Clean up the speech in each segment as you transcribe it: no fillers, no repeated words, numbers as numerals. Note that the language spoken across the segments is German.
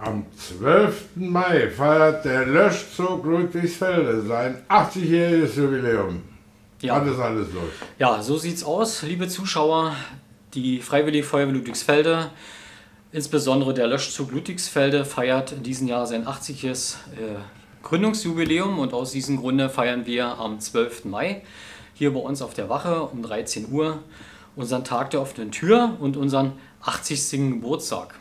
Am 12. Mai feiert der Löschzug Ludwigsfelde sein 80-jähriges Jubiläum. Ja. Wann ist alles los? Ja, so sieht's aus, liebe Zuschauer. Die Freiwillige Feuerwehr Ludwigsfelde, insbesondere der Löschzug Ludwigsfelde, feiert in diesem Jahr sein 80-jähriges Gründungsjubiläum und aus diesem Grunde feiern wir am 12. Mai hier bei uns auf der Wache um 13 Uhr unseren Tag der offenen Tür und unseren 80. Geburtstag.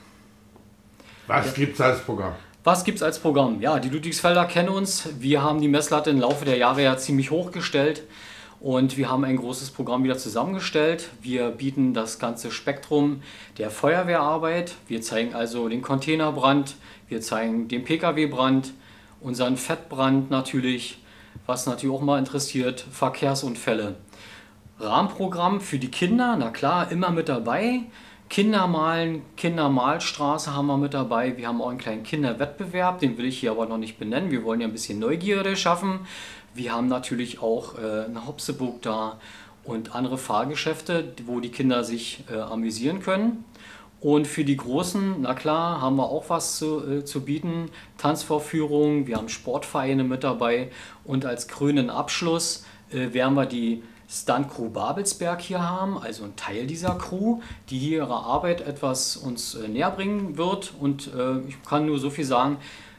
Was gibt's als Programm? Was gibt es als Programm? Ja, die Ludwigsfelder kennen uns. Wir haben die Messlatte im Laufe der Jahre ja ziemlich hochgestellt und wir haben ein großes Programm wieder zusammengestellt. Wir bieten das ganze Spektrum der Feuerwehrarbeit. Wir zeigen also den Containerbrand, wir zeigen den Pkw-Brand, unseren Fettbrand natürlich, was natürlich auch mal interessiert, Verkehrsunfälle. Rahmenprogramm für die Kinder, na klar, immer mit dabei. Kindermalen, Kindermalstraße haben wir mit dabei. Wir haben auch einen kleinen Kinderwettbewerb, den will ich hier aber noch nicht benennen. Wir wollen ja ein bisschen Neugierde schaffen. Wir haben natürlich auch eine Hopseburg da und andere Fahrgeschäfte, wo die Kinder sich amüsieren können. Und für die Großen, na klar, haben wir auch was zu bieten. Tanzvorführungen, wir haben Sportvereine mit dabei. Und als krönenden Abschluss werden wir die Stunt-Crew Babelsberg hier haben, also ein Teil dieser Crew, die hier ihre Arbeit etwas uns näher bringen wird. Und ich kann nur so viel sagen,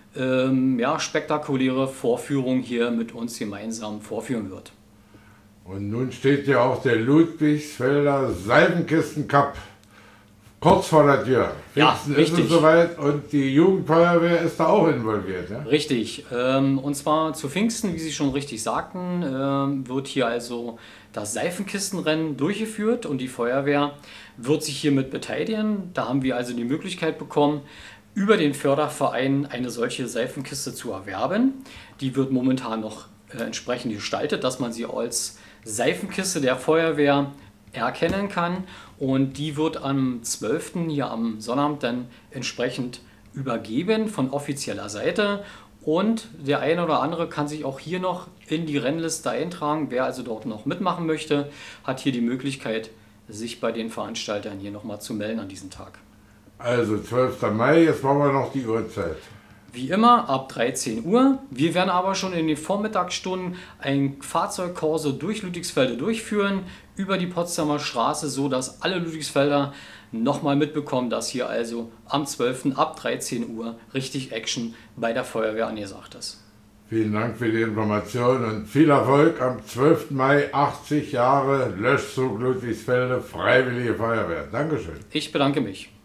ja, spektakuläre Vorführung hier mit uns gemeinsam vorführen wird. Und nun steht ja auch der Ludwigsfelder Seifenkisten-Cup kurz vor der Tür. Ja, Pfingsten richtig. ist es soweit und die Jugendfeuerwehr ist da auch involviert. Ja? Richtig. Und zwar zu Pfingsten, wie Sie schon richtig sagten, wird hier also das Seifenkistenrennen durchgeführt und die Feuerwehr wird sich hiermit beteiligen. Da haben wir also die Möglichkeit bekommen, über den Förderverein eine solche Seifenkiste zu erwerben. Die wird momentan noch entsprechend gestaltet, dass man sie als Seifenkiste der Feuerwehr erkennen kann und die wird am 12. hier am Sonnabend dann entsprechend übergeben von offizieller Seite und der eine oder andere kann sich auch hier noch in die Rennliste eintragen. Wer also dort noch mitmachen möchte, hat hier die Möglichkeit, sich bei den Veranstaltern hier nochmal zu melden an diesem Tag. Also 12. Mai, jetzt machen wir noch die Uhrzeit. Wie immer ab 13 Uhr. Wir werden aber schon in den Vormittagsstunden ein Fahrzeugkorso durch Ludwigsfelde durchführen, über die Potsdamer Straße, so dass alle Ludwigsfelder nochmal mitbekommen, dass hier also am 12. ab 13 Uhr richtig Action bei der Feuerwehr angesagt ist. Vielen Dank für die Information und viel Erfolg am 12. Mai, 80 Jahre Löschzug Ludwigsfelde, Freiwillige Feuerwehr. Dankeschön. Ich bedanke mich.